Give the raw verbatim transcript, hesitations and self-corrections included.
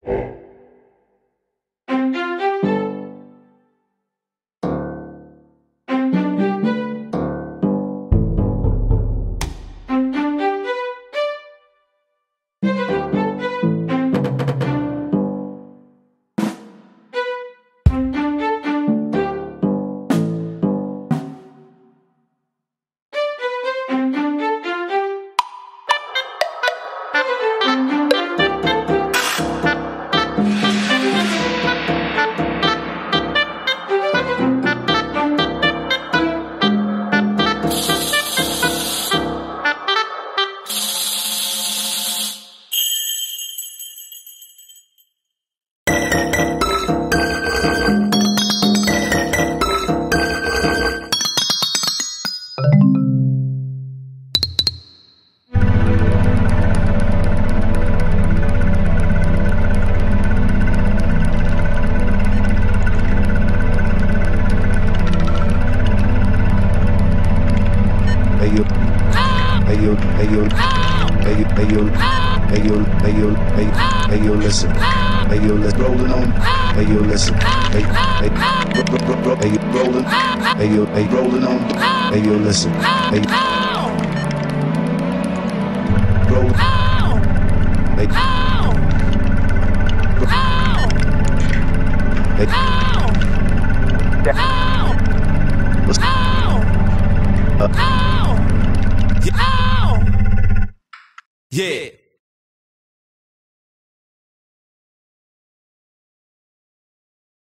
Listen, hey yo, let's rolling on. Hey yo, listen, hey, hey, hey, rolling. Hey yo, hey, rolling on. Hey yo, listen, hey, roll. Hey, hey,